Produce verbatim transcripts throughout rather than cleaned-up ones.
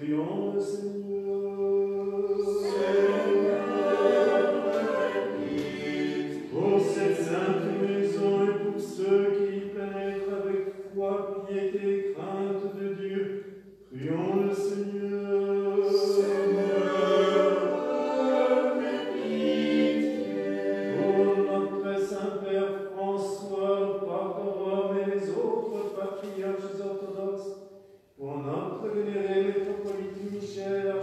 Prions le Seigneur. Seigneur, bénis. Pour cette sainte maison et pour ceux qui y pénètrent avec foi, piété, crainte de Dieu, prions le Seigneur. Seigneur, bénis. Pour notre Saint-Père François, pape de Rome et les autres patriarches orthodoxes, pour notre vénéré métropolite Michel,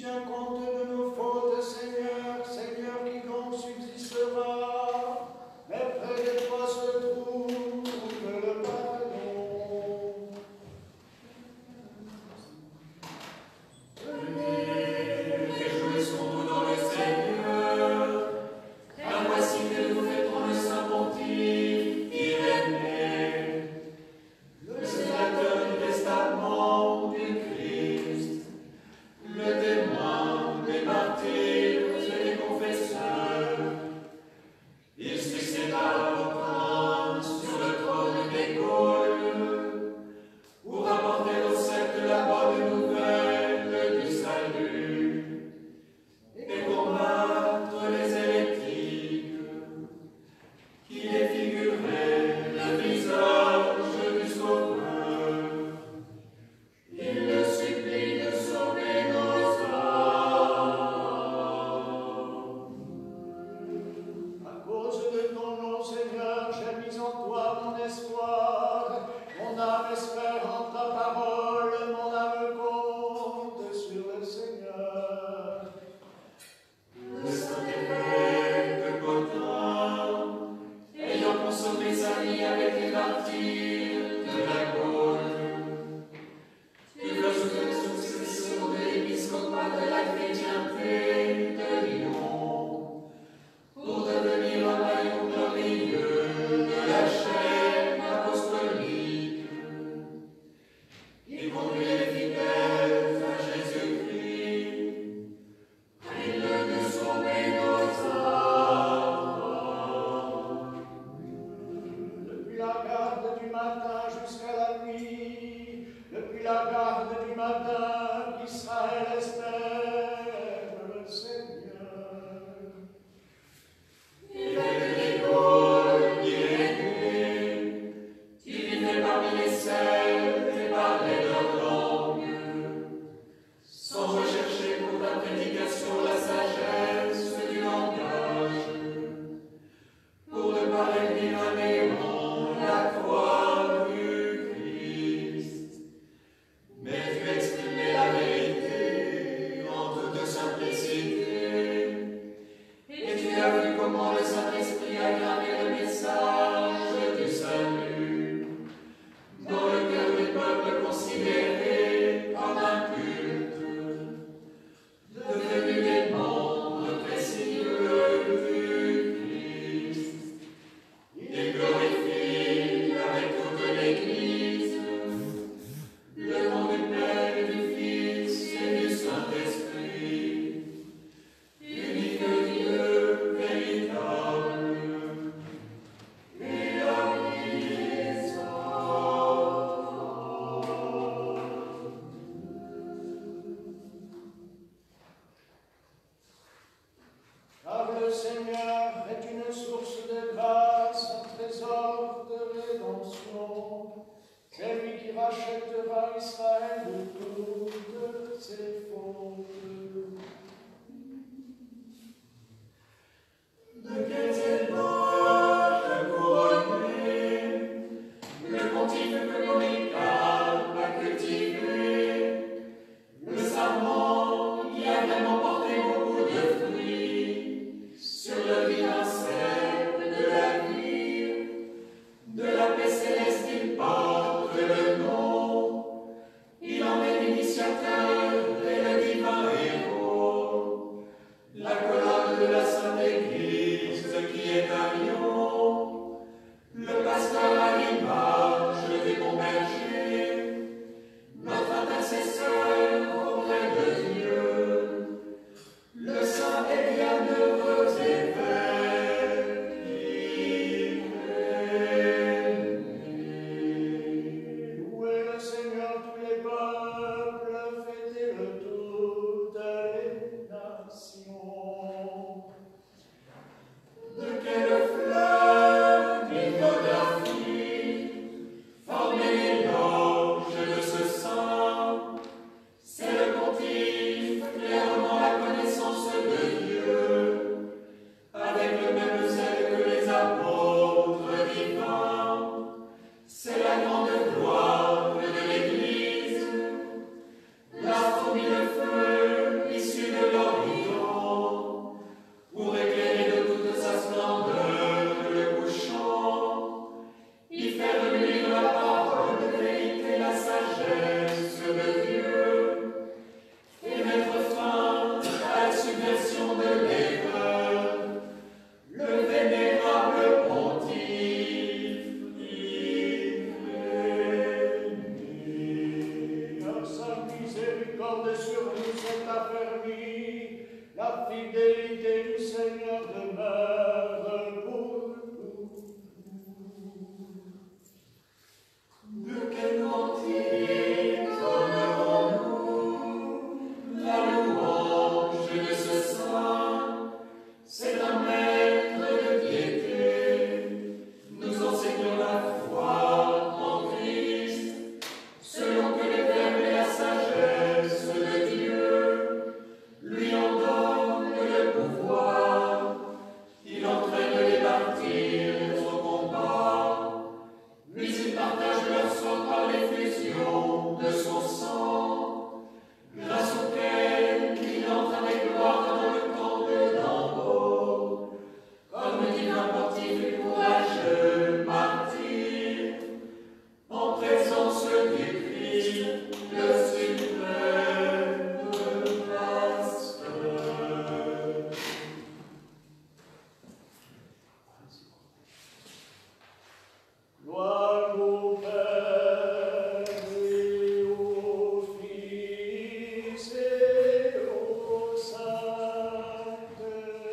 tiens compte de nos fautes, Seigneur, Seigneur, quiconque subsistera, mais près de toi se trouve le pardon. Réjouissons-nous dans le Seigneur, car voici que nous fêtons le Saint Pontife, Irénée, le sénateur du testament du Christ, le témoin des martyrs et des confesseurs. Il succéda longtemps sur le trône des Gaules pour apporter au siècle la bonne nouvelle du salut et combattre les hérétiques qui défiguraient le visage du Sauveur. Il le supplie de sauver nos âmes. À cause de ton nom, Seigneur, j'ai mis en toi mon espoir. Mon âme espère en ta parole, mon âme compte sur le Seigneur. Le Saint-Évêque Gaudin, ayant consommé sa vie avec les martyrs de la Gaule, tu veux une succession de l'épiscopat de la chrétienté de Lyon, pour devenir un maillon glorieux de la chaîne apostolique, qui conduit les fidèles à Jésus-Christ. Il de sauver nos âmes. Depuis la garde du matin jusqu'à la nuit, depuis la garde du matin, Israël espère le Seigneur. Il est des Gaules, Irénée, tu vivais parmi les Celtes et parlais leur langue, sans rechercher pour ta prédication la sagesse du langage, pour ne pas réduire à néant la croix du Christ. Mais tu exprimais la vérité en toute simplicité, et tu as vu comment le Saint-Esprit a gravé le message du salut dans le cœur du peuple considéré comme un culte, devenu des membres précieux du Christ. Il glorifie avec toute l'Église le nom du Père et du Fils et du Saint-Esprit, unique Dieu véritable et anisant. Car le Seigneur est une source de grâce, un trésor de rédemption. C'est lui qui rachètera Israël de toutes ses fautes. De quels éloges couronnés, le pontife Polycarpe a cultivé, le sarment qui a vraiment porté beaucoup de fruits sur le vidancelle de la vie, de la paix céleste il porte le nom, il en est l'initiateur et le sur nous est affermi, la fidélité du Seigneur demeure pour nous. De quel cantique donnerons-nous la louange de ce saint? C'est un maître de piété, nous enseignons la foi en Christ, selon que le verbe et la sagesse de Dieu lui en donnent le pouvoir. Il entraîne les martyrs au combat, puis il partage leur sang par l'effusion de son sang, grâce auquel il entre avec gloire dans le temple d'en haut, comme divin pontife courageux martyr, en présence du Christ, le suprême pasteur. Gloire au Père et au Fils et au Saint-Esprit.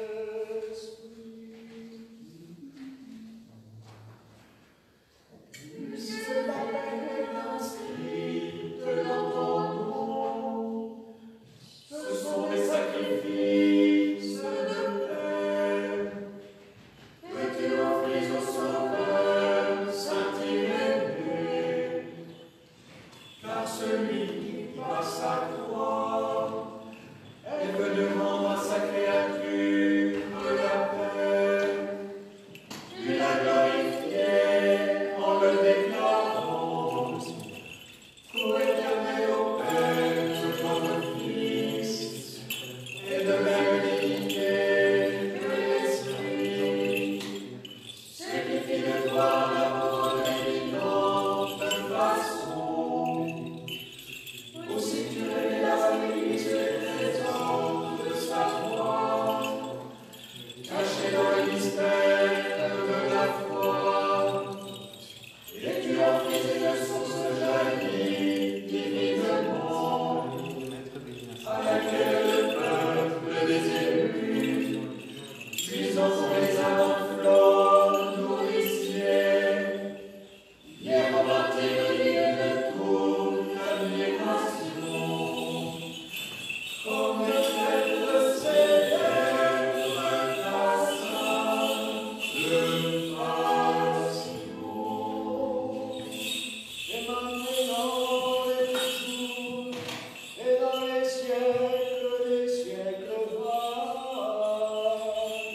Puisse la paix inscrite dans ton nom, ce sont des sacrifices de paix que tu offres au Sauveur Saint-Irénée, car celui qui par sa croix est venu rendre à sa créature la paix. Tu l'as glorifié en le déclarant co-éternel au Père comme Fils, et de même dignité que l'Esprit. Ce qui fit de toi l'amour d'évidente façon, aussi tu réalises les trésors de sa foi, cachés dans le mystère de la foi, et tu as pris une source jaillie divinement, à laquelle le peuple des élus, puisant pour les ardents flots nourriciers, hier rebâti le lieu de toute admiration, comme le maître célèbre ta sainte passion. Et maintenant et toujours, et dans les siècles des siècles, Amen.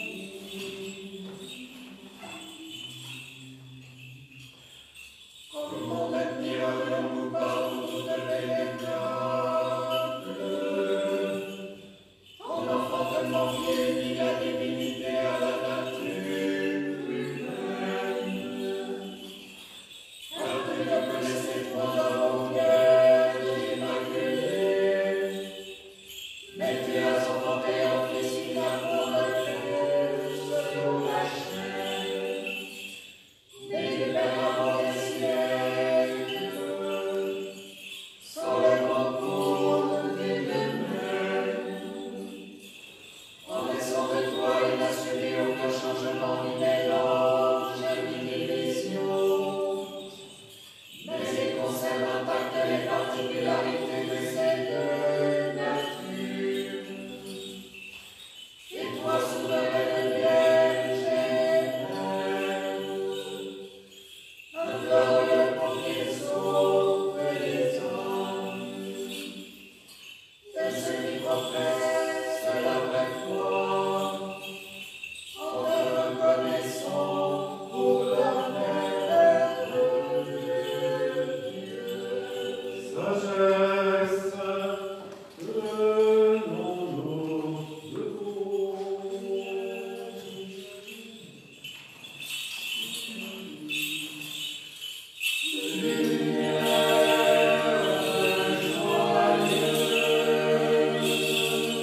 Comment admirerions-nous par toutes les miracles, en enfantement qui unit la divinité à la nature humaine. Car tu ne connaissais point avant guère l'Immaculée, mais tu as enfanté en Fils qui n'a point de Dieu selon la chair, et du Père avant les siècles, sans le concours d'une mère. En naissant de toi, il n'a subi aucun changement ni mélange ni division, mais il conserve intactes les particularités de ces deux natures. Et toi, souveraine Vierge éternelle, adore-le pour qu'il sauve les hommes, et ceux qui professent la vraie foi, en te reconnaissant pour leur Père de Dieu. Sagesse, prenons-nous debout. Lumière joyeuse,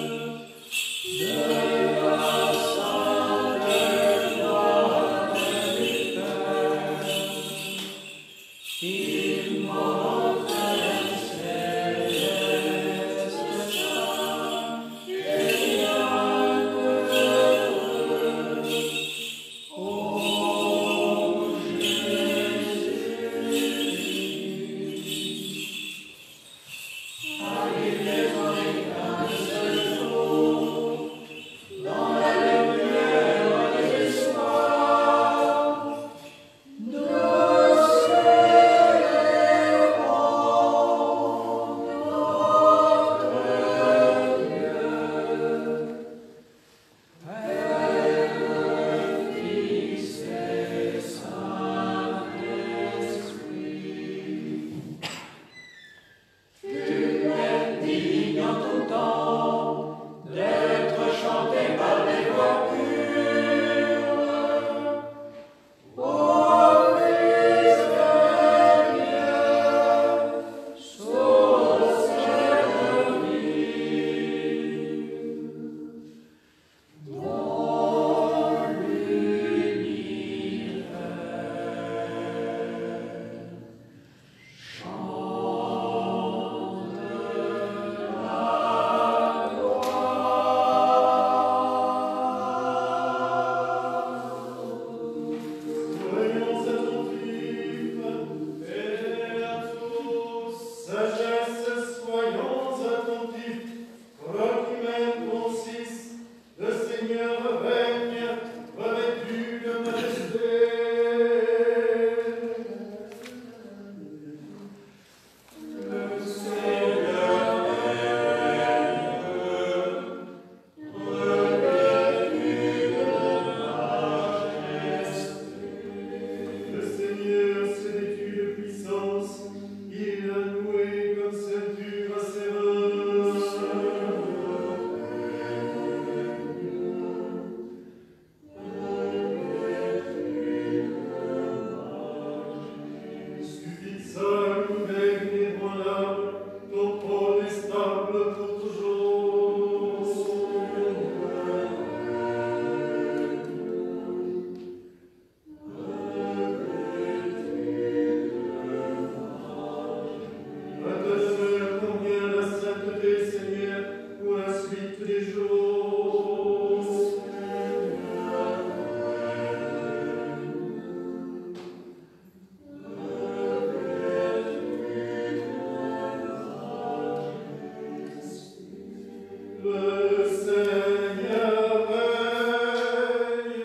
Le Seigneur veille.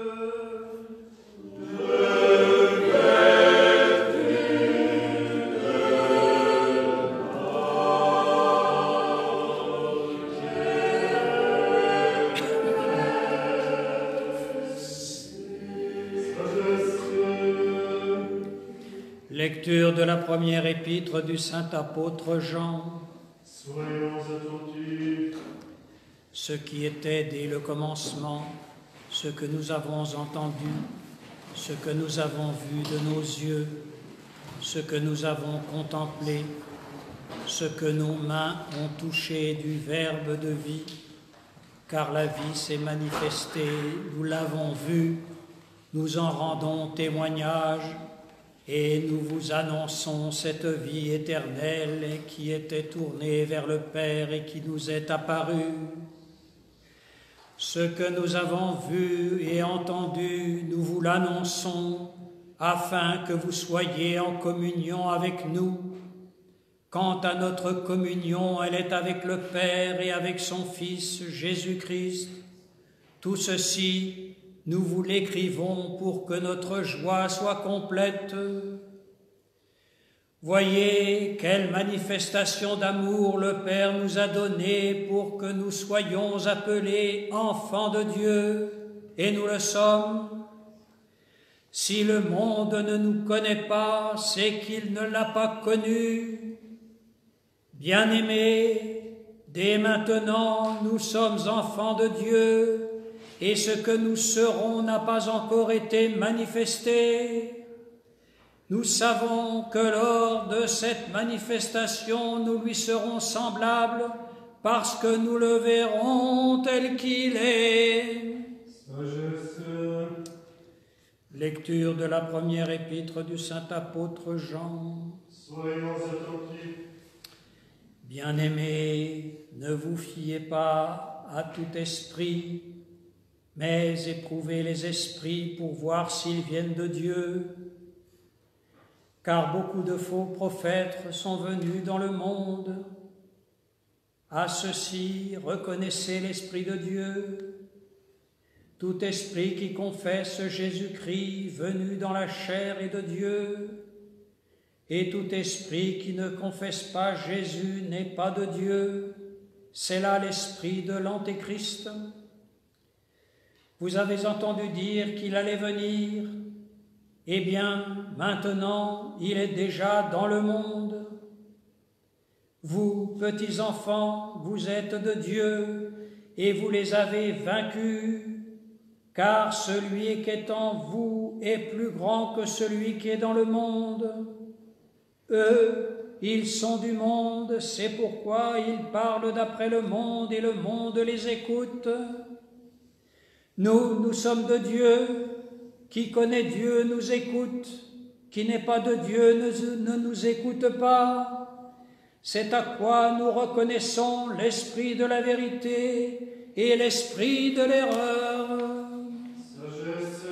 Lecture de la première épître du saint apôtre Jean. Soyons attentifs. Ce qui était dès le commencement, ce que nous avons entendu, ce que nous avons vu de nos yeux, ce que nous avons contemplé, ce que nos mains ont touché du Verbe de vie, car la vie s'est manifestée, nous l'avons vue, nous en rendons témoignage, et nous vous annonçons cette vie éternelle qui était tournée vers le Père et qui nous est apparue. Ce que nous avons vu et entendu, nous vous l'annonçons, afin que vous soyez en communion avec nous. Quant à notre communion, elle est avec le Père et avec son Fils Jésus-Christ. Tout ceci, nous vous l'écrivons pour que notre joie soit complète. Voyez quelle manifestation d'amour le Père nous a donnée pour que nous soyons appelés enfants de Dieu, et nous le sommes. Si le monde ne nous connaît pas, c'est qu'il ne l'a pas connu. Bien-aimés, dès maintenant, nous sommes enfants de Dieu, et ce que nous serons n'a pas encore été manifesté. Nous savons que lors de cette manifestation, nous lui serons semblables, parce que nous le verrons tel qu'il est. Sagesse. Lecture de la première épître du saint apôtre Jean. Soyons attentifs. Bien-aimés, ne vous fiez pas à tout esprit, mais éprouvez les esprits pour voir s'ils viennent de Dieu. Car beaucoup de faux prophètes sont venus dans le monde. À ceux-ci, reconnaissez l'Esprit de Dieu. Tout esprit qui confesse Jésus-Christ venu dans la chair est de Dieu, et tout esprit qui ne confesse pas Jésus n'est pas de Dieu. C'est là l'esprit de l'Antéchrist. Vous avez entendu dire qu'il allait venir. Eh bien, maintenant, il est déjà dans le monde. Vous, petits enfants, vous êtes de Dieu, et vous les avez vaincus, car celui qui est en vous est plus grand que celui qui est dans le monde. Eux, ils sont du monde, c'est pourquoi ils parlent d'après le monde, et le monde les écoute. Nous, nous sommes de Dieu. Qui connaît Dieu nous écoute. Qui n'est pas de Dieu ne, ne nous écoute pas. C'est à quoi nous reconnaissons l'esprit de la vérité et l'esprit de l'erreur. Sagesse.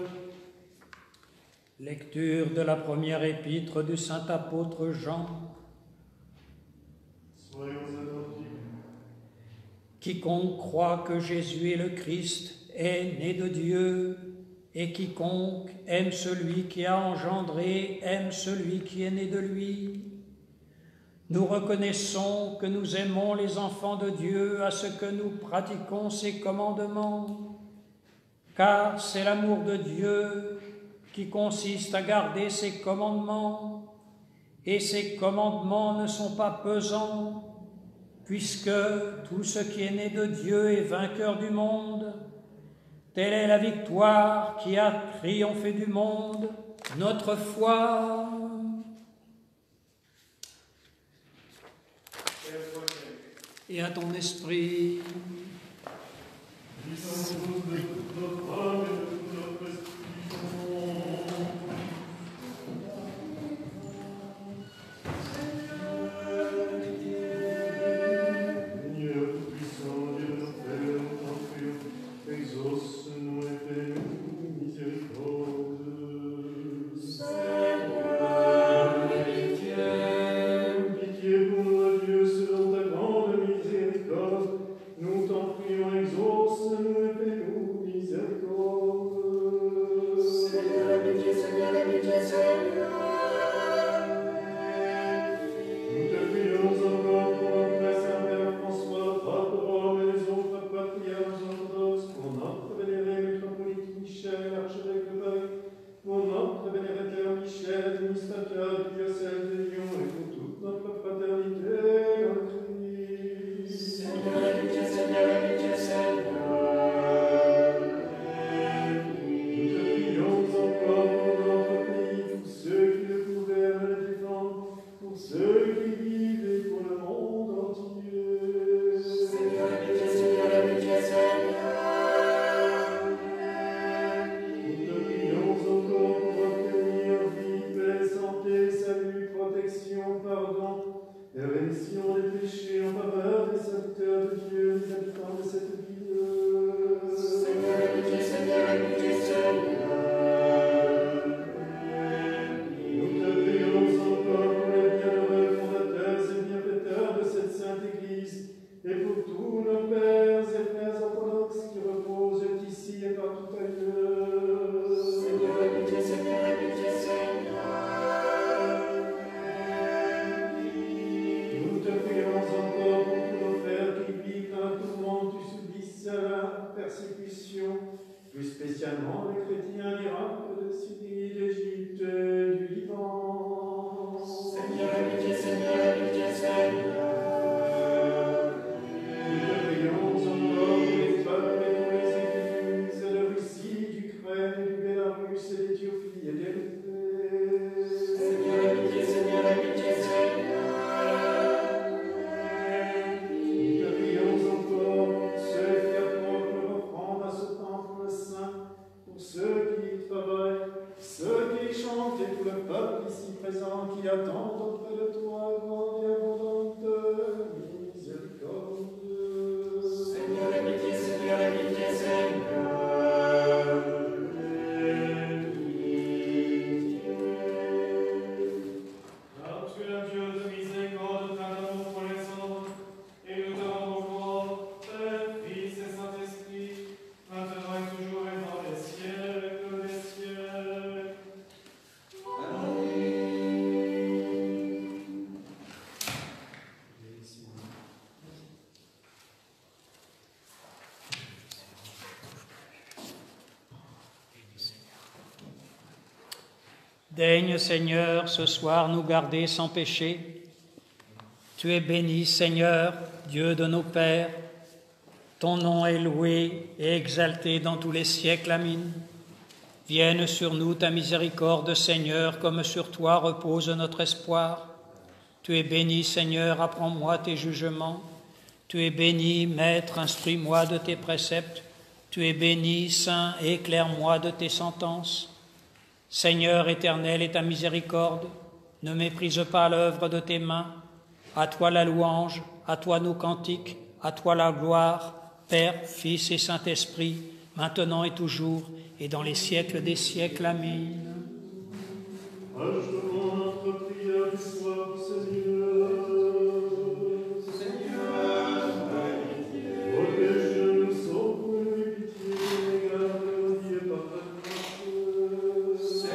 Lecture de la première épître du saint apôtre Jean. Soyons attentifs. Quiconque croit que Jésus est le Christ est né de Dieu, et quiconque aime celui qui a engendré aime celui qui est né de lui. Nous reconnaissons que nous aimons les enfants de Dieu à ce que nous pratiquons ses commandements, car c'est l'amour de Dieu qui consiste à garder ses commandements, et ses commandements ne sont pas pesants, puisque tout ce qui est né de Dieu est vainqueur du monde. Telle est la victoire qui a triomphé du monde, notre foi. Et à ton esprit. Lisons-nous de toute notre âme et de tout notre esprit. Seigneur tout-puissant, Dieu de nos pères, nous t'en prions, exauce-nous et fais-nous miséricorde. Seigneur, pitié. Pitié pour nous, Dieu, selon ta grande miséricorde, tous nos pères et frères orthodoxes qui reposent ici et partout ailleurs. Seigneur, aie pitié, Seigneur, aie pitié, Seigneur. Nous te prions encore pour tous nos frères qui vivent dans le tourment, qui subissent la persécution, plus spécialement les chrétiens d'Irak, de Syrie, d'Égypte, du Liban. Seigneur, aie pitié, Seigneur, aie pitié, Seigneur. Nous te prions encore pour les peuples et pour les églises de Russie, d'Ukraine, du Bélarus, et d'Éthiopie et d'Érythrée. Seigneur, aie pitié, Seigneur, aie pitié, Seigneur. Nous te prions encore pour ceux qui apportent leur offrande à ce temple saint, pour ceux qui y travaillent, ceux qui chantent et tout le peuple ici présent qui attend auprès de toi grande et abondante miséricorde. Seigneur, aie pitié, Seigneur, aie pitié, Seigneur. Car tu es un Dieu de miséricorde, plein d'amour pour les hommes, et nous te rendons gloire, Père, Fils et Saint-Esprit, maintenant et toujours et dans les siècles des siècles. Daigne, Seigneur, ce soir nous garder sans péché. Tu es béni, Seigneur, Dieu de nos pères. Ton nom est loué et exalté dans tous les siècles. Amen. Vienne sur nous ta miséricorde, Seigneur, comme sur toi repose notre espoir. Tu es béni, Seigneur, apprends-moi tes jugements. Tu es béni, Maître, instruis-moi de tes préceptes. Tu es béni, Saint, éclaire-moi de tes sentences. Seigneur éternel et ta miséricorde, ne méprise pas l'œuvre de tes mains. À toi la louange, à toi nos cantiques, à toi la gloire, Père, Fils et Saint-Esprit, maintenant et toujours, et dans les siècles des siècles. Amen. Achevons notre prière du soir, Seigneur. Protège-nous, sauve-nous, aie pitié, garde-nous, Dieu, par ta grâce.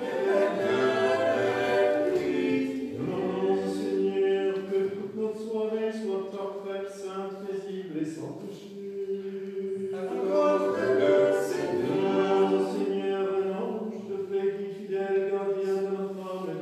Nous demandons au Seigneur que toute notre soirée soit parfaite, sainte, paisible et sans péché. Nous demandons au Seigneur un ange de paix qui, fidèle gardien de notre âme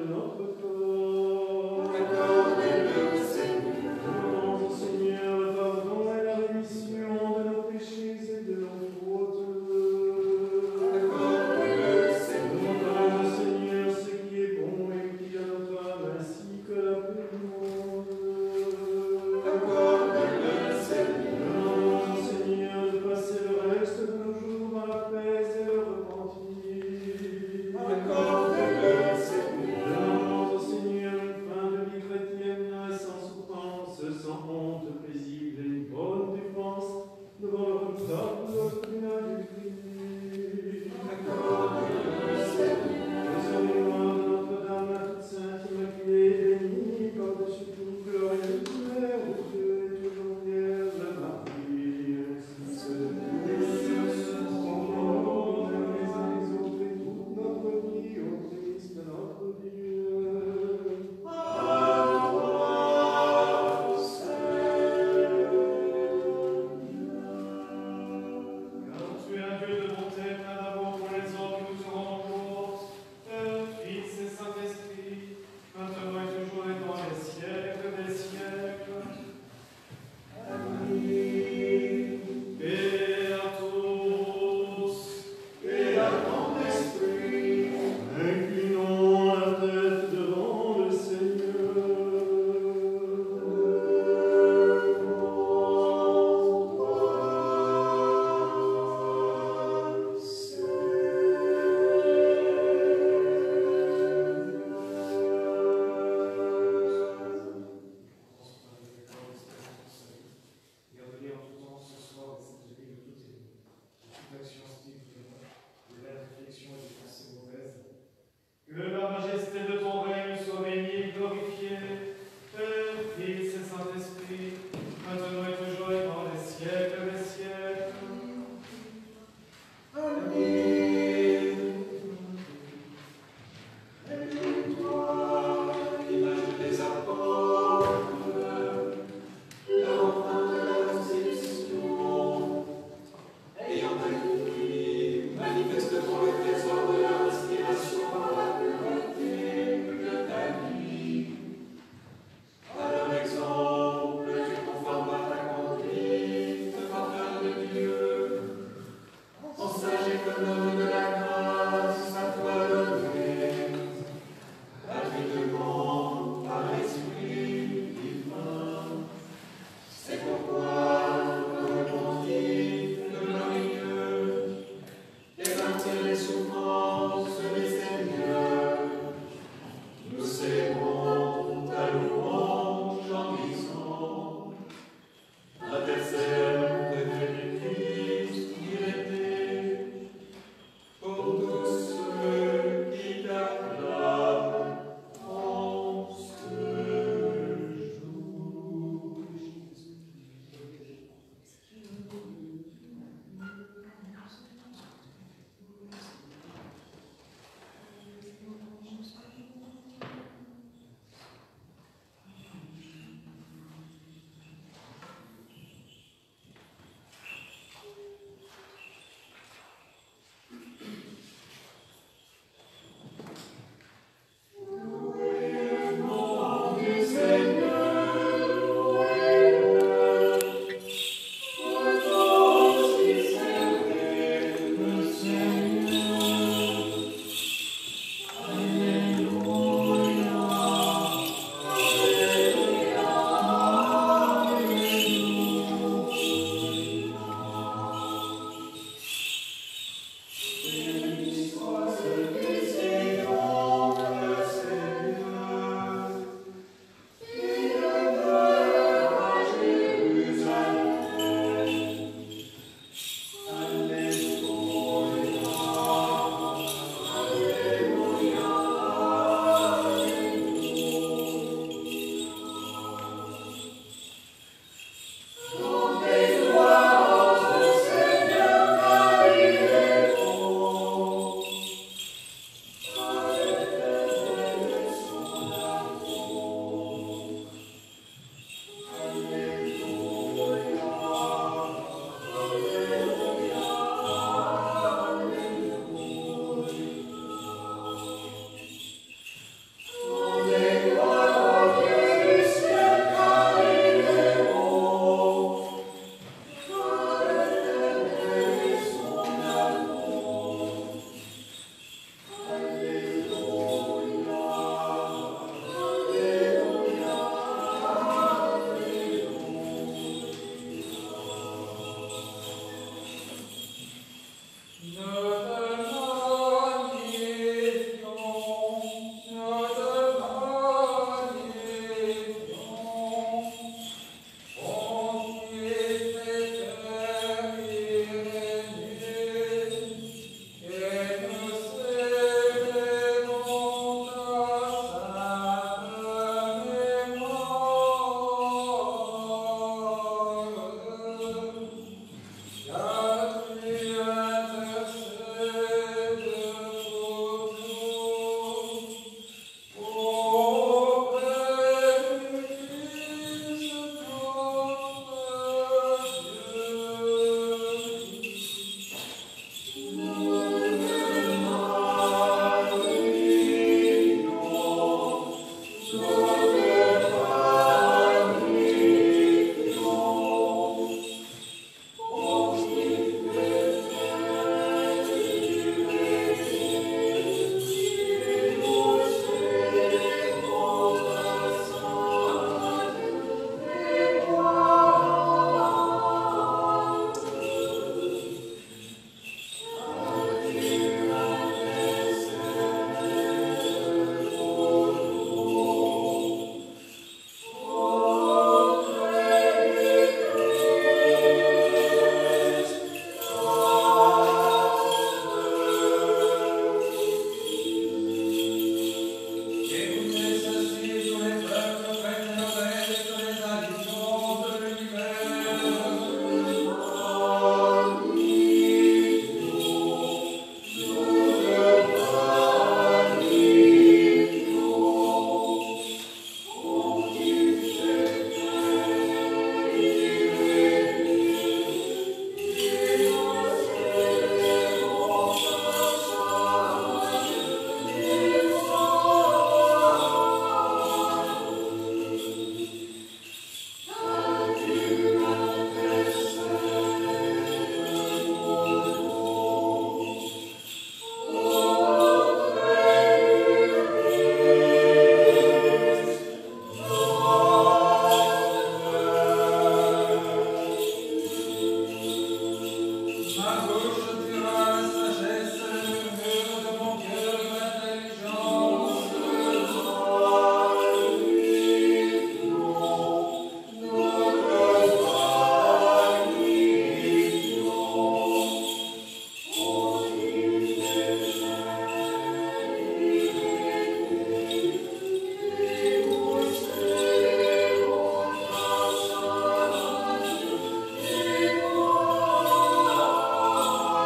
Amen.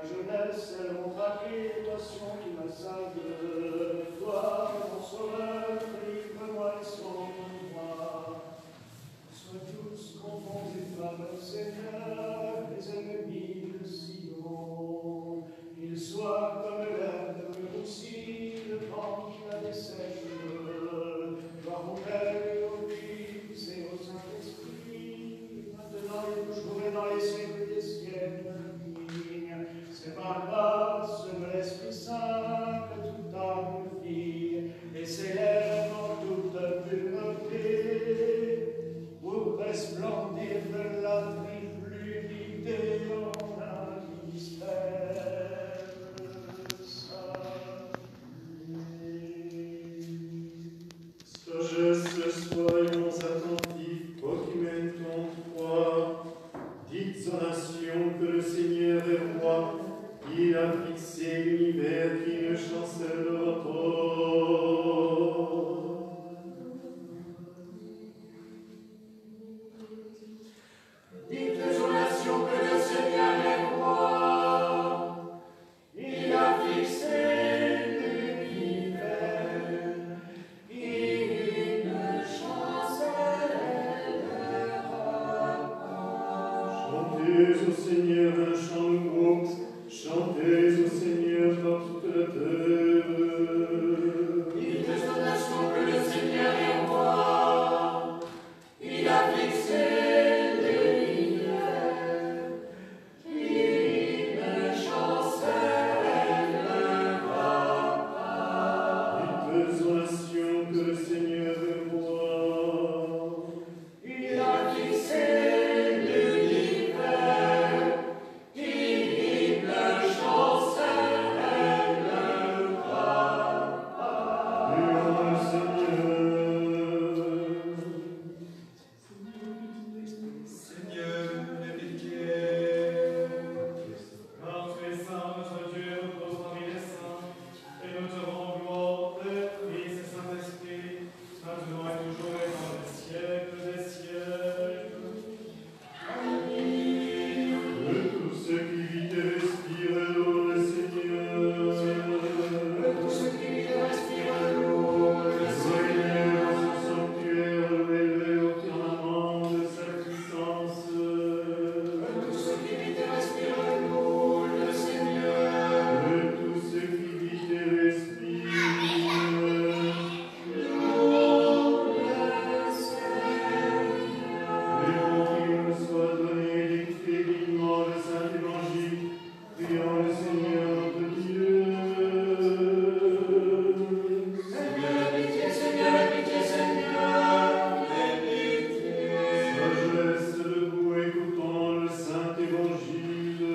jeunesse, elle montra les passions qui m'assaillent. Toi, mon sauveur, délivre-moi et sauve-moi. Sois tous confondus par le Seigneur, les ennemis de Sion. Ils soient comme l'herbe roussie, le vent qui la dessèche. Gloire au Père et au Fils et au Saint-Esprit, maintenant et toujours et dans les siècles des siècles. C'est par grâce de l'Esprit Saint que toute âme vit et s'élève en toute pureté pour resplendir de la triple unité en un mystère saint. Sagesse, soyons attentifs, documentons foi. Dites aux nations que le Seigneur est roi. Il a fixé l'univers qui ne chancellera pas. Dites aux nations que le Seigneur est roi. Il a fixé l'univers. Il ne chancellera pas. Chantez au Seigneur un chant nouveau. Chantez au Seigneur par toute la terre. Dites aux nations que le Seigneur est roi. Il a fixé l'univers. Il ne chancellera pas. Dites aux nations que le Seigneur est roi. Il a fixé l'univers. Il ne chancellera pas. Louons le Seigneur. Seigneur, aie pitié. Car tu es saint, notre Dieu, repose parmi les saints, et nous te rendons gloire, Père, Fils et Saint-Esprit, maintenant et toujours et dans les siècles des siècles. Que tous ceux qui vivent et respirent louent le Seigneur. Que tous ceux qui vivent et respirent louent le Seigneur, dans son sanctuaire, louez-le au firmament de sa puissance. Que tous ceux qui vivent et respirent louent le Seigneur. Que tous ceux qui vivent et respirent. Louent le Seigneur. Et pour qu'il nous soit donné d'écouter dignement le Saint Évangile, prions le Seigneur notre Dieu. Seigneur, aie pitié, Seigneur, aie pitié, Seigneur, aie pitié. Sagesse debout, écoutons le Saint Évangile.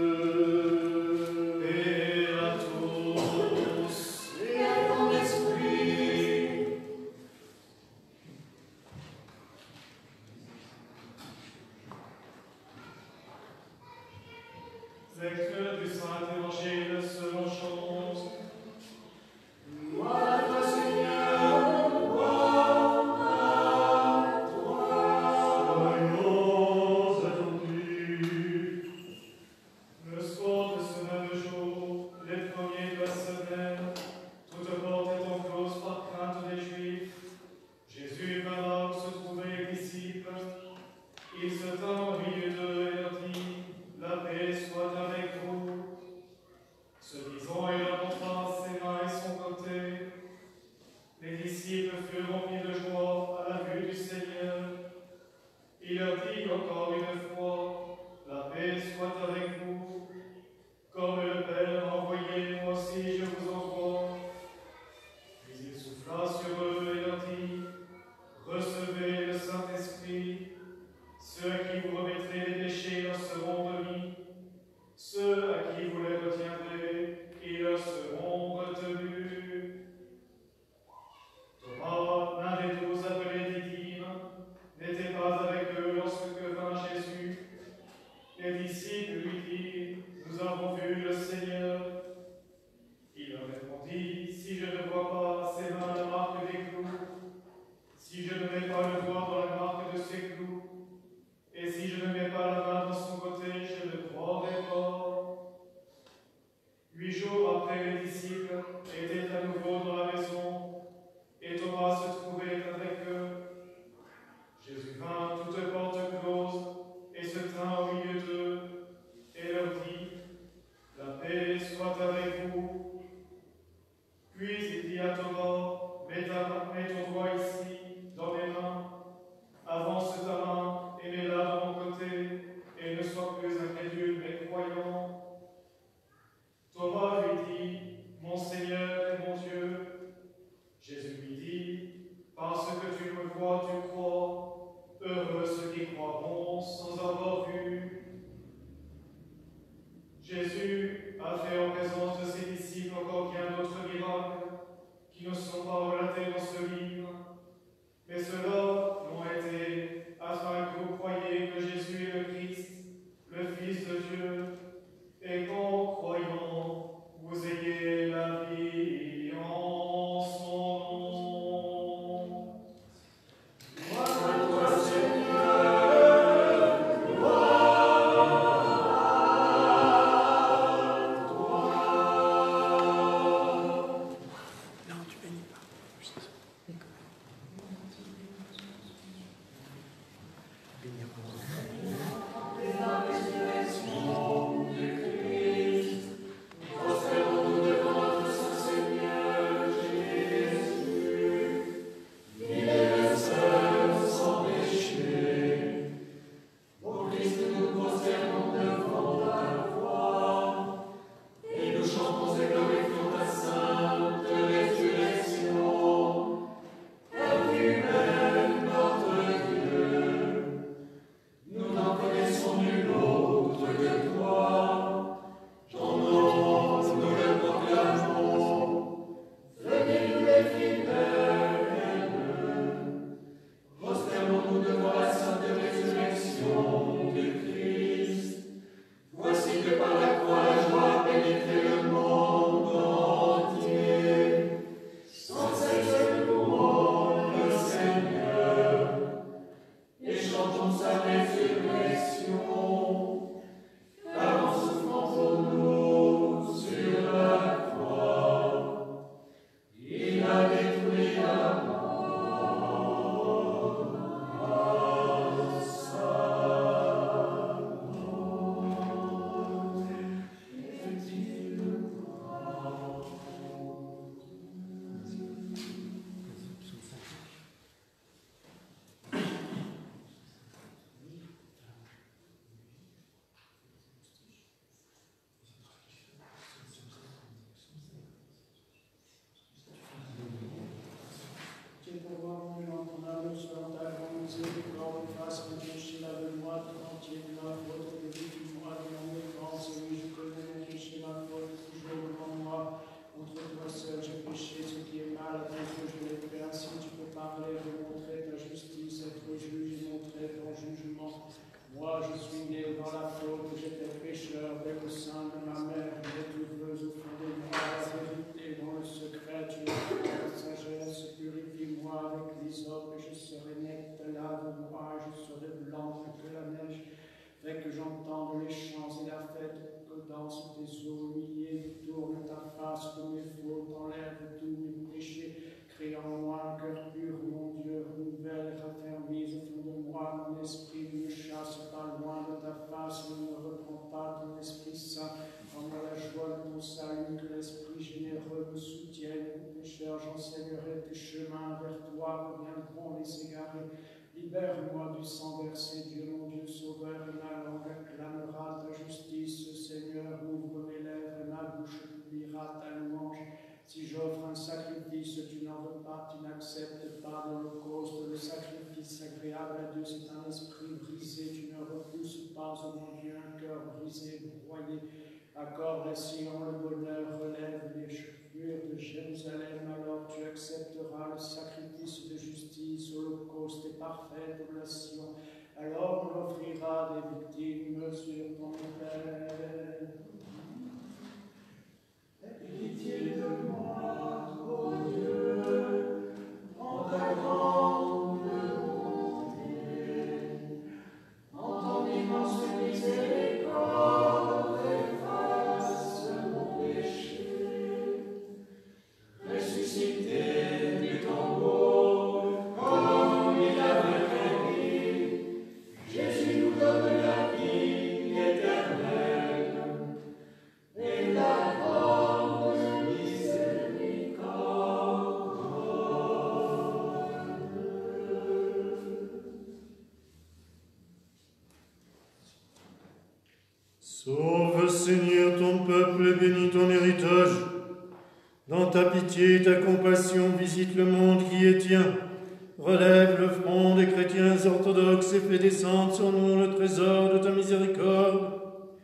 Et à tous. Et à ton esprit. Lecture du Saint-Évangile selon Jean. Gloire à toi, Seigneur, gloire à toi. Soyons attentifs. Le soir de ce même jour, les premiers de la semaine, toutes portes étant closes par crainte des Juifs, Jésus vint où se trouvaient les disciples. Il se tint au milieu d'eux et leur dit, la paix soit avec vous. Ce disant, il leur montra ses mains et son côté. Les disciples furent remplis de joie à la vue du Seigneur. Il leur dit encore une fois, la paix soit avec vous. Comme le Père m'a envoyé, moi aussi je vous envoie. Puis il souffla sur eux et leur dit, recevez le Saint-Esprit. Ceux à qui vous remettrez les péchés leur seront remis. Ceux à qui vous les retiendrez, ils leur seront retenus. Thomas, l'un des douze appelés Didyme, n'était pas avec eux lorsque vint Jésus. Les disciples lui dirent, nous avons vu le Seigneur. Il leur répondit, si je ne vois pas ses mains la marque des clous, si je ne mets pas le doigt dans la marque de ses clous, et si je ne mets pas la main dans son côté, je ne croirai pas. a fait en présence de ses disciples encore bien d'autres miracles qui ne sont pas relatés dans ce livre. Mais ceux-là l'ont été afin que vous croyiez que Jésus est le Christ, le Fils de Dieu, et qu'en croyant, vous ayez la vie en son nom. Gloire à toi, Seigneur, gloire à toi. Non, tu bénis pas. La résurrection du Christ, prospérons-nous devant notre Saint-Seigneur Jésus. Il est le seul sans péché. Au Christ, nous nous prosternons devant ta voix, et nous chantons et glorifions ta sainte résurrection. Car tu es notre Dieu. Nous n'en connaissons nul autre que toi. Ton nom, nous le proclamons. Venez-nous les fidèles. Prosternons-nous devant la sainte résurrection du Christ. Voici que par la croix la joie a pénétré le monde entier. Sans cesse nous louons le Seigneur et chantons sa résurrection, car en souffrant pour nous sur la croix, il a détruit la mort. Dieu, pour moi, mon nom, ton amour soit dans ta grande miséricorde, fasse mon péché, lave-moi tout entier de ma faute, purifie-moi de mon défense. Oui, je connais mon péché, ma faute, toujours devant moi. Contre toi seul, j'ai péché, ce qui est mal, à ton Dieu, je l'ai fait. Ainsi, tu peux parler, démontrer ta justice, être juge et montrer ton jugement. Moi, je suis né dans la faute, j'étais pécheur, dès le sein de ma mère, j'étais heureuse au fond de moi, la vérité dans le secret, tu es la sagesse, purifie-moi avec l'hysope, et je serai net, lave-moi, je serai blanc que la neige, fais que j'entende les chants et la fête, que dansent tes eaux humiliées, tourne ta face de mes fautes, enlève tous mes péchés, crée en moi un cœur pur, mon Dieu, renouvelle, raffermis au fond de moi, mon esprit ne me chasse pas loin de ta face, ne me reprends pas ton esprit saint, rends-moi la joie de ton salut, que l'esprit généreux me soutienne, aux pécheurs j'enseignerai tes chemins, vers toi reviendront les égarés, libère-moi du sang versé, Dieu mon Dieu sauveur, et ma langue acclamera ta justice, Seigneur, ouvre mes lèvres, et ma bouche publiera ta louange. Si j'offre un sacrifice, tu n'en veux pas, tu n'acceptes pas l'holocauste, le sacrifice agréable à Dieu, c'est un esprit brisé, tu ne repousses pas, oh mon Dieu, un cœur brisé, broyé. Accorde à Sion le bonheur, relève les chauffures de Jérusalem, alors tu accepteras le sacrifice de justice, holocauste et parfaite oblation. Alors on offrira des victimes sur ton autel. Aie pitié de moi, ô Dieu, en ta grande bonté, en ton immense miséricorde, efface mon péché. Ressuscité du tombeau, comme il avait prédit, Jésus nous donne la vie éternelle et la grande miséricorde. Sauve, Seigneur, ton peuple et bénis ton héritage. Dans ta pitié et ta compassion, visite le monde qui est tien. Relève le front des chrétiens orthodoxes et fais descendre sur nous le trésor de ta miséricorde.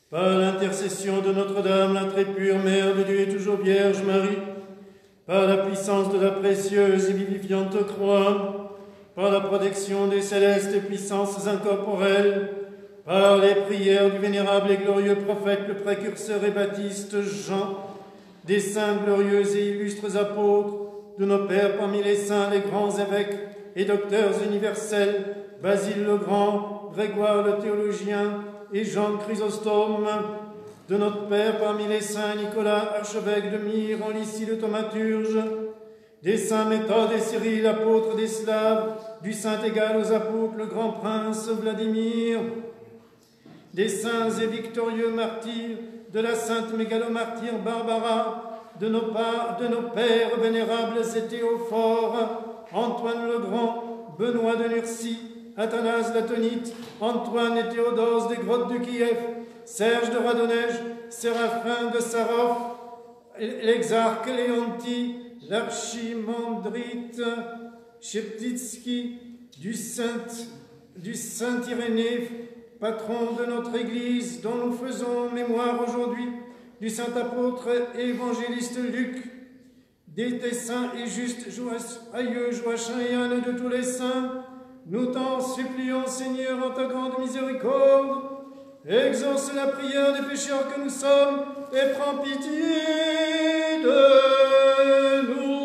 Par l'intercession de Notre-Dame, la très pure Mère de Dieu et toujours Vierge Marie, par la puissance de la précieuse et vivifiante croix, par la protection des célestes puissances incorporelles, par les prières du vénérable et glorieux prophète, le précurseur et baptiste Jean, des saints glorieux et illustres apôtres, de nos pères parmi les saints, les grands évêques et docteurs universels, Basile le Grand, Grégoire le théologien et Jean Chrysostome, de notre Père parmi les saints, Nicolas, archevêque de Myre, en Lycie le thaumaturge, des saints Méthode et Cyril, apôtres des Slaves, du saint égal aux apôtres, le grand prince Vladimir, des saints et victorieux martyrs, de la sainte mégalomartyre Barbara, de nos, pas, de nos pères vénérables et théophores, Antoine le Grand, Benoît de Nursie, Athanase l'Atonite, Antoine et Théodose des grottes de Kiev, Serge de Radonège, Séraphin de Sarov, l'exarque Léontie, l'archimandrite Cheptitski, du saint, du saint Irénée, patron de notre Église, dont nous faisons mémoire aujourd'hui, du saint apôtre et évangéliste Luc, des saints et justes Aïeux, Joachim et Anne, de tous les saints, nous t'en supplions, Seigneur, en ta grande miséricorde, exauce la prière des pécheurs que nous sommes et prends pitié de nous.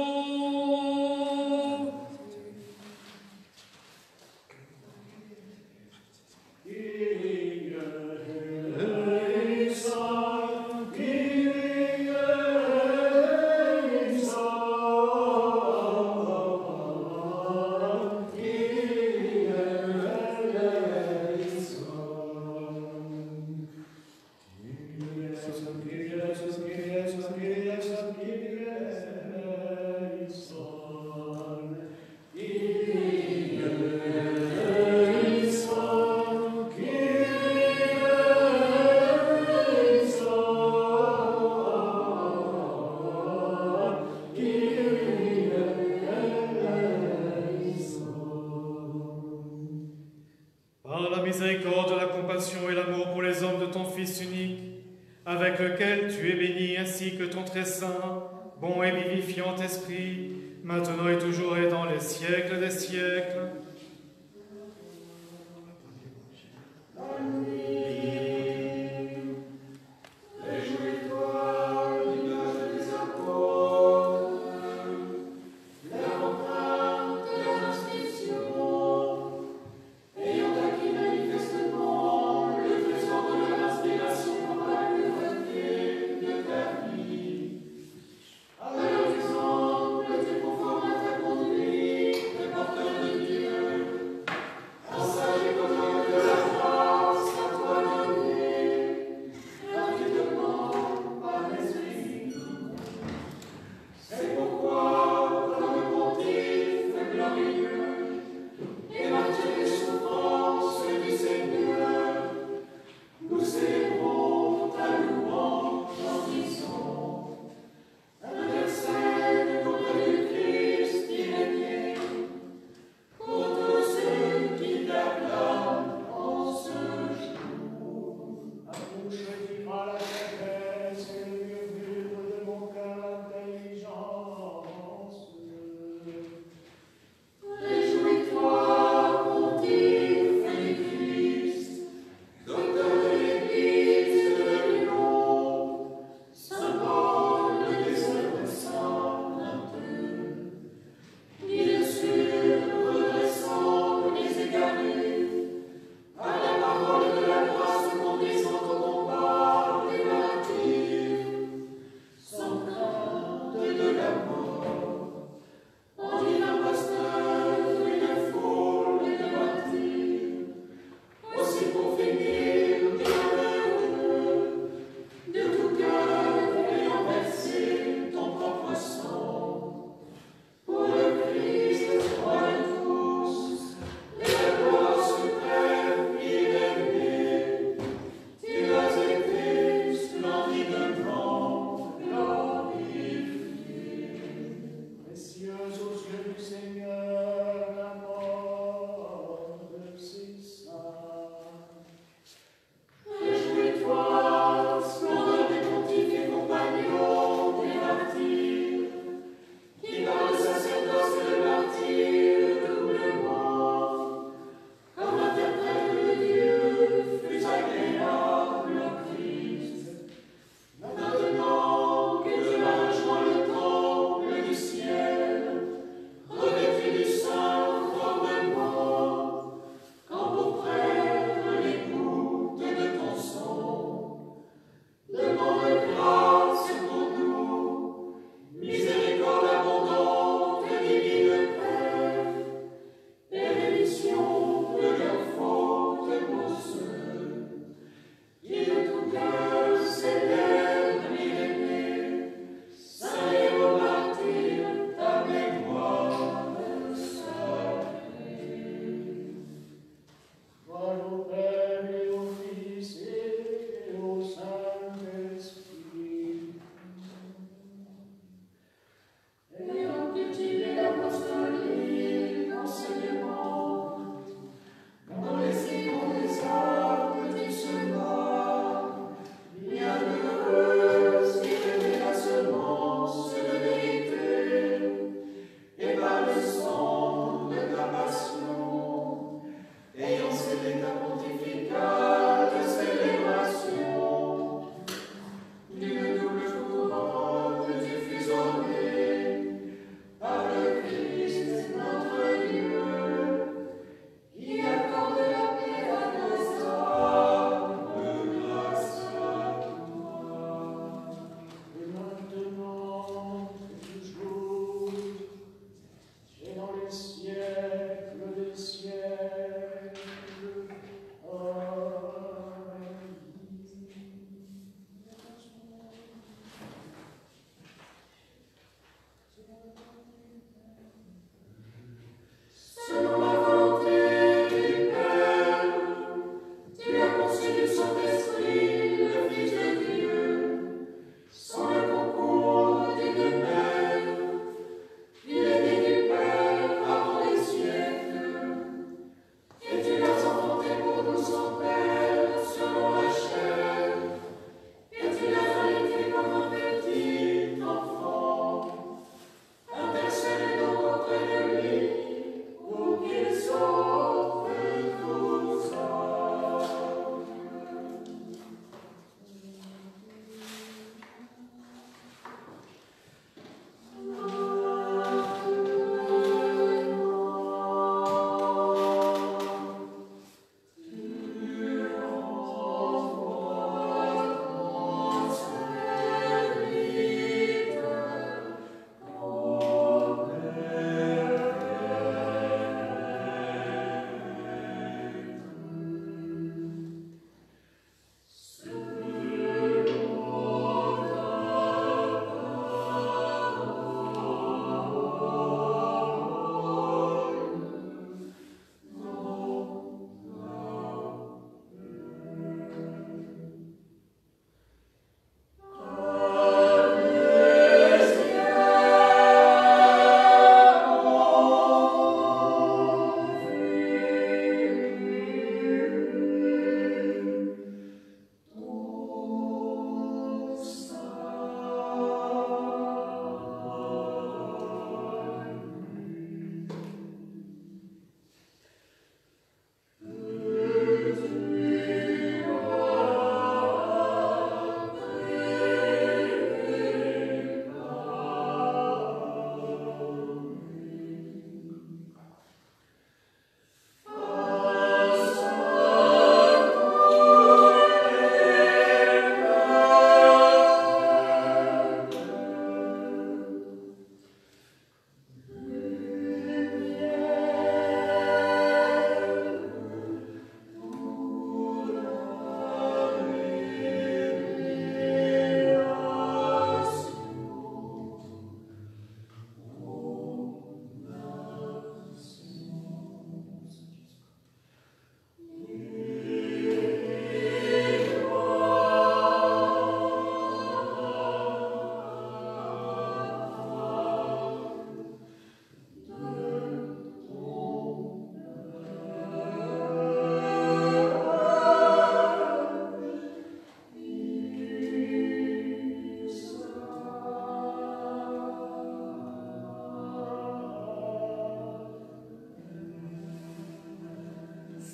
Bon et vivifiant esprit, maintenant et toujours et dans les siècles des siècles. Dieu,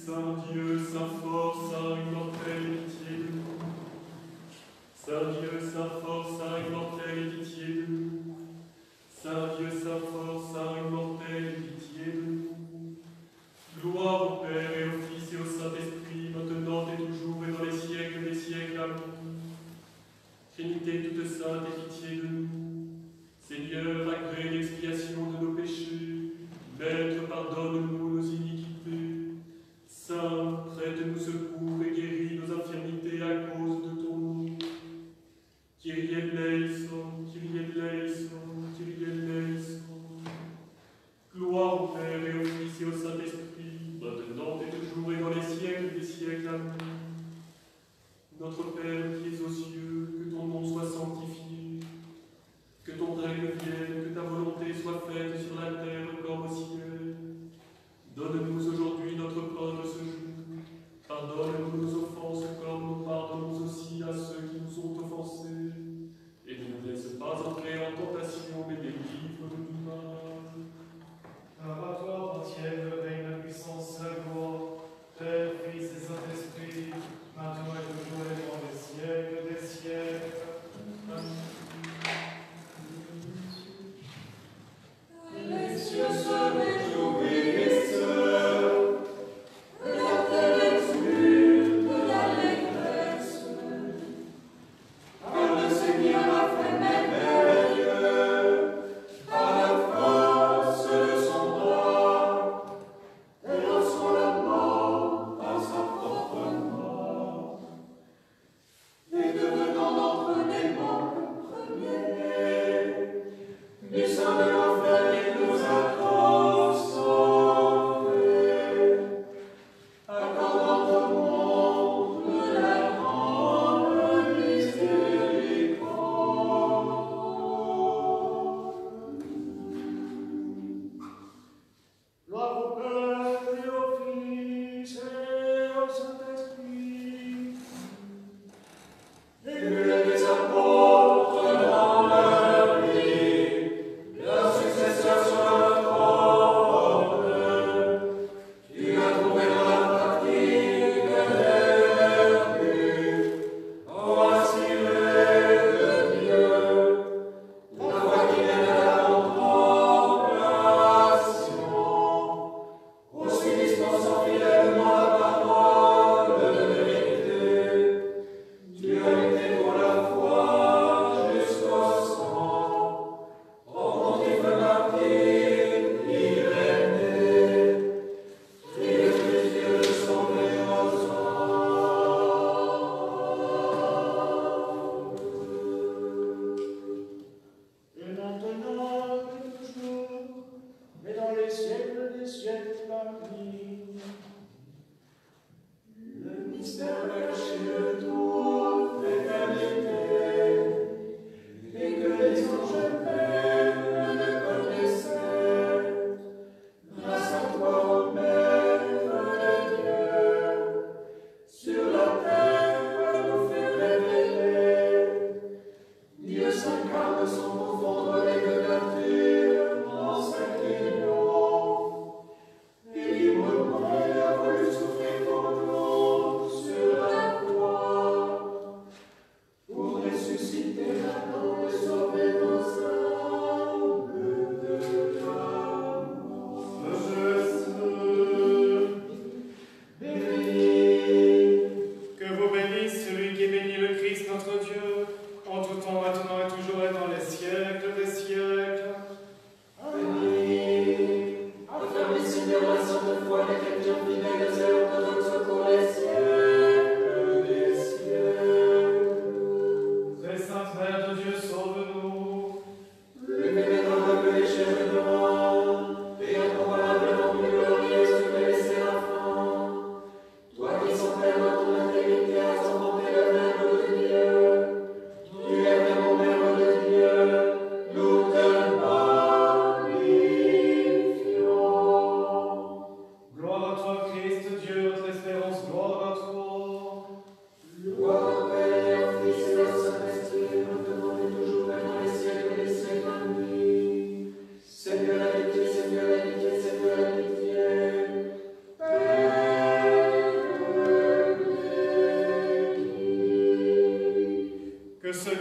Saint Dieu, Saint fort, Saint immortel, pitié de nous. Saint Dieu, Saint fort, Saint immortel, pitié de nous. Saint Dieu, Saint fort, Saint immortel, pitié de nous. Gloire au Père et au Fils et au Saint-Esprit, maintenant et toujours et dans les siècles des siècles. Amen. Trinité toute sainte et pitié de nous. Seigneur, agrée l'expiation de nos péchés. Maître, pardonne-nous nos iniquités. Saint, prête-nous secours et guéris nos infirmités à cause de ton nom. Kyrie eleison, Kyrie eleison, Kyrie eleison. Gloire au Père et au Fils et au Saint-Esprit, maintenant et toujours et dans les siècles des siècles. Amen. Notre Père qui es aux cieux, que ton nom soit sanctifié, que ton règne vienne, que ta volonté soit faite sur la terre comme au ciel. Donne-nous aujourd'hui notre pain de ce jour. Pardonne-nous nos offenses comme nous pardonnons aussi à ceux qui nous ont offensés. Et ne nous laisse pas entrer en tentation, mais délivre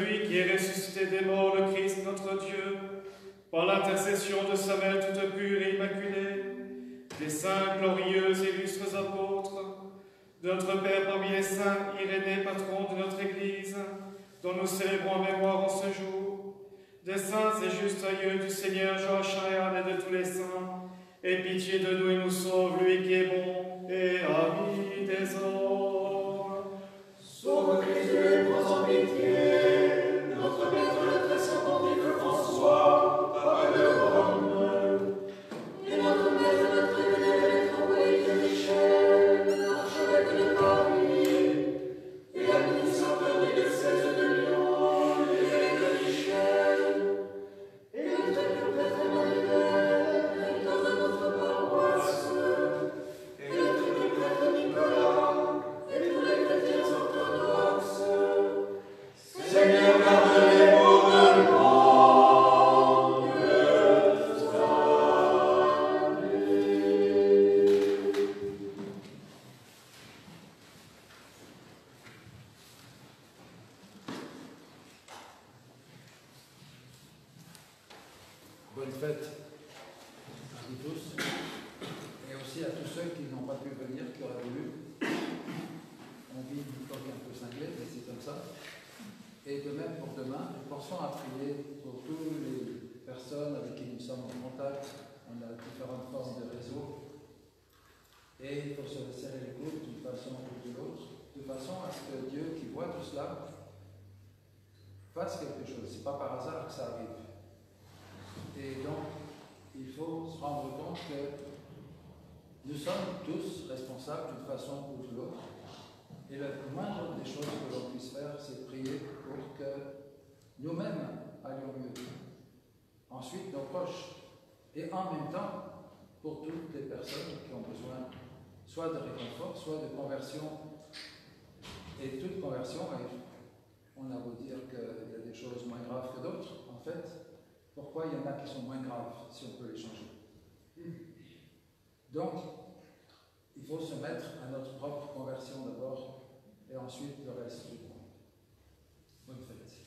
celui qui est ressuscité des morts, le Christ notre Dieu, par l'intercession de sa mère toute pure et immaculée, des saints glorieux et illustres apôtres, de notre Père parmi les saints, Irénée, patron de notre Église, dont nous célébrons en mémoire en ce jour, des saints et justes aïeux du Seigneur Joachim et Anne et de tous les saints, aie pitié de nous et nous sauve, lui qui est bon et ami des hommes. Sauve Jésus, prends en pitié, notre Maître le très saint pontife François, Papa de Rome, et notre Maître, notre vénéré métropolite Michel, archevêque de Paris, et administrateur du diocèse de Lyon, l'évêque de Michel, et le très pur prêtre Emmanuel, recteur de notre paroisse, et le très pur prêtre Nicolas, et tous les chrétiens orthodoxes. Seigneur, pardonnez-nous de longues années. Bonne fête à vous tous et aussi à tous ceux qui n'ont pas pu venir, qui auraient voulu. On vit une époque un peu cinglée, mais c'est comme ça. Et de même pour demain, nous pensons à prier pour toutes les personnes avec qui nous sommes en contact. On a différentes formes de réseau. Et il faut se serrer les coudes d'une façon ou de l'autre, de façon à ce que Dieu, qui voit tout cela, fasse quelque chose. Ce n'est pas par hasard que ça arrive. Et donc, il faut se rendre compte que nous sommes tous responsables d'une façon ou de l'autre. Et la moindre des choses que l'on puisse faire, c'est prier pour que nous-mêmes allions mieux. Ensuite, nos proches. Et en même temps, pour toutes les personnes qui ont besoin soit de réconfort, soit de conversion. Et toute conversion, on a beau dire qu'il y a des choses moins graves que d'autres, en fait, pourquoi il y en a qui sont moins graves, si on peut les changer? Donc, il faut se mettre à notre propre conversion d'abord, et ensuite le reste du monde. Bonne fête.